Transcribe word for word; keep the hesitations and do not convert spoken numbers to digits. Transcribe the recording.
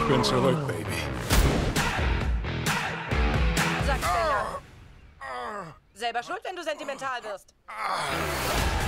bin zurück, Baby. Sag's Sänger. Selber schuld, wenn du sentimental wirst.